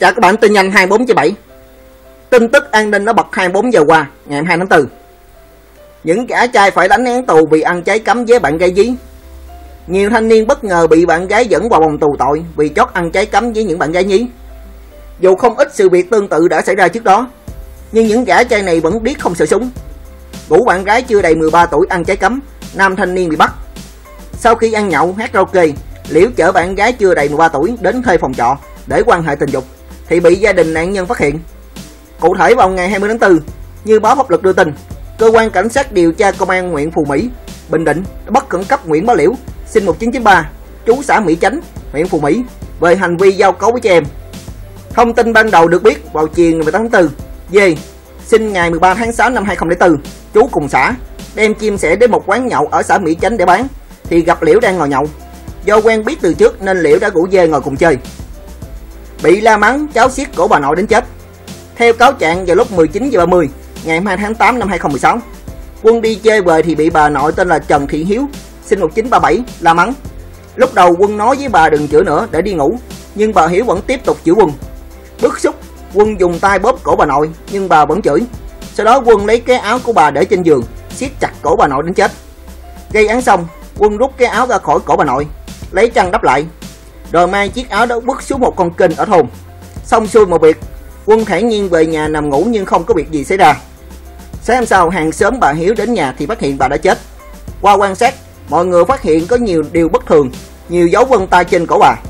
Chào các bạn, tin nhanh 24/7. Tin tức an ninh nó bật 24 giờ qua, ngày 2 tháng 4. Những gã trai phải đánh án tù vì ăn trái cấm với bạn gái dí. Nhiều thanh niên bất ngờ bị bạn gái dẫn vào vòng tù tội vì chót ăn trái cấm với những bạn gái nhí. Dù không ít sự việc tương tự đã xảy ra trước đó, nhưng những gã trai này vẫn biết không sợ súng. Rủ bạn gái chưa đầy 13 tuổi ăn trái cấm, nam thanh niên bị bắt. Sau khi ăn nhậu hát karaoke, Liễu chở bạn gái chưa đầy 13 tuổi đến thuê phòng trọ để quan hệ tình dục thì bị gia đình nạn nhân phát hiện. Cụ thể vào ngày 20 tháng 4, như báo Pháp Luật đưa tin, cơ quan cảnh sát điều tra công an huyện Phù Mỹ, Bình Định đã bắt khẩn cấp Nguyễn Bá Liễu, sinh 1993, trú xã Mỹ Chánh, huyện Phù Mỹ về hành vi giao cấu với trẻ em. Thông tin ban đầu được biết vào chiều ngày 18 tháng 4, Dê, sinh ngày 13 tháng 6 năm 2004, trú cùng xã, đem chim sẻ đến một quán nhậu ở xã Mỹ Chánh để bán thì gặp Liễu đang ngồi nhậu. Do quen biết từ trước nên Liễu đã rủ Dê ngồi cùng chơi. Bị la mắng, cháu siết cổ bà nội đến chết. Theo cáo trạng, vào lúc 19h30 ngày 2 tháng 8 năm 2016, Quân đi chơi về thì bị bà nội tên là Trần Thị Hiếu, sinh 1937, la mắng. Lúc đầu Quân nói với bà đừng chửi nữa để đi ngủ, nhưng bà Hiếu vẫn tiếp tục chửi Quân. Bức xúc, Quân dùng tay bóp cổ bà nội nhưng bà vẫn chửi. Sau đó Quân lấy cái áo của bà để trên giường, siết chặt cổ bà nội đến chết. Gây án xong, Quân rút cái áo ra khỏi cổ bà nội, lấy chăn đắp lại, rồi mang chiếc áo đó vứt xuống một con kênh ở thôn. Xong xuôi một việc, Quân thản nhiên về nhà nằm ngủ nhưng không có việc gì xảy ra. Sáng hôm sau, hàng xóm bà Hiếu đến nhà thì phát hiện bà đã chết. Qua quan sát, mọi người phát hiện có nhiều điều bất thường, nhiều dấu vân tay trên cổ bà.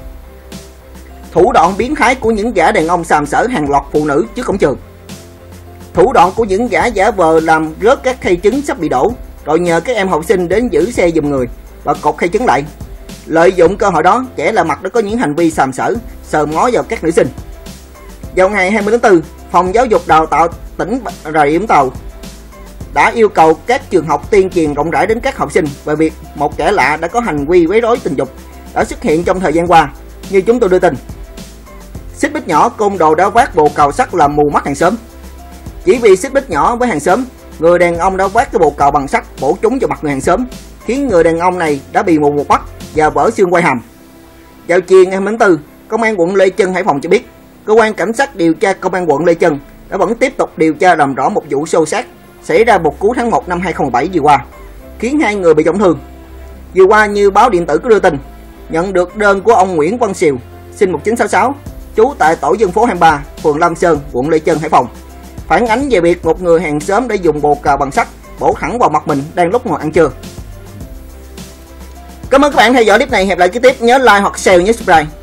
Thủ đoạn biến thái của những gã đàn ông sàm sỡ hàng loạt phụ nữ trước cổng trường. Thủ đoạn của những gã giả vờ làm rớt các khay trứng sắp bị đổ, rồi nhờ các em học sinh đến giữ xe giùm người và cột khay trứng lại. Lợi dụng cơ hội đó, kẻ lạ mặt đã có những hành vi sàm sỡ, sờ mó vào các nữ sinh. Vào ngày 20 tháng 4, Phòng Giáo dục Đào tạo tỉnh Bà Rịa Vũng Tàu đã yêu cầu các trường học tuyên truyền rộng rãi đến các học sinh về việc một kẻ lạ đã có hành vi quấy rối tình dục đã xuất hiện trong thời gian qua. Như chúng tôi đưa tin, xích bích nhỏ côn đồ đã vác bộ cào sắt làm mù mắt hàng xóm. Chỉ vì xích bích nhỏ với hàng xóm, người đàn ông đã vác cái bộ cào bằng sắt bổ trúng vào mặt người hàng xóm, khiến người đàn ông này đã bị mù một mắt và vỡ xương quai hàm. Vào chiều ngày 4 tháng 4, Công an quận Lê Chân, Hải Phòng cho biết, cơ quan cảnh sát điều tra Công an quận Lê Chân đã vẫn tiếp tục điều tra làm rõ một vụ xô xát xảy ra vào cuối tháng 1 năm 2017 vừa qua, khiến 2 người bị trọng thương. Vừa qua, như báo điện tử có đưa tin, nhận được đơn của ông Nguyễn Văn Siêu, sinh 1966, trú tại tổ dân phố 23, phường Lam Sơn, quận Lê Chân, Hải Phòng, phản ánh về việc một người hàng xóm đã dùng bồ cào bằng sắt bổ thẳng vào mặt mình đang lúc ngồi ăn trưa. Cảm ơn các bạn theo dõi clip này. Hẹn lại kế tiếp, nhớ like hoặc share nhé, subscribe.